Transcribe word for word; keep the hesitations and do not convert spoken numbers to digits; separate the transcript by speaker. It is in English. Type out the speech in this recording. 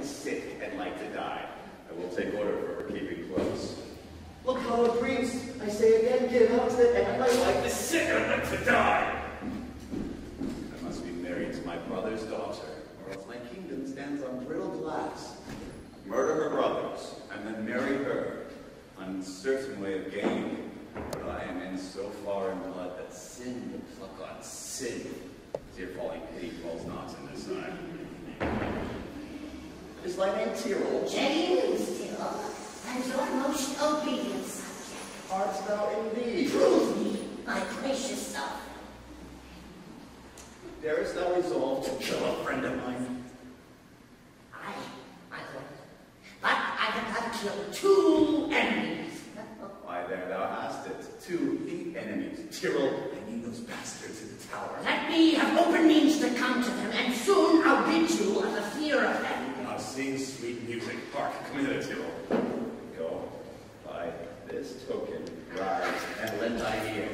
Speaker 1: sick and like to die. I will take order for her keeping close.
Speaker 2: Look, Lord Priest, I say again, give out that my wife is sick and like to die.
Speaker 1: I must be married to my brother's daughter, or else my kingdom stands on brittle glass. Murder her brothers, and then marry her. Uncertain way of gain, but I am in so far in blood that sin will pluck on sin. Dear falling pity falls not in this eye. Is thy name Tyrrell?
Speaker 3: James Tyrrell, and your most obedient subject.
Speaker 1: Art thou indeed?
Speaker 3: Prove me, my gracious self.
Speaker 1: Darest thou resolve to kill a friend of mine?
Speaker 3: I, my lord, but I have not killed two enemies.
Speaker 1: Why, there thou hast it. Two the enemies. Tyrrell, I need those bastards in the tower.
Speaker 3: Let me have open means to come to them, and soon I'll rid you of the fear of them.
Speaker 1: Now sing sweet music. Hark, come hither, Tyrrell. Go, by this token, rise, and lend thy ear.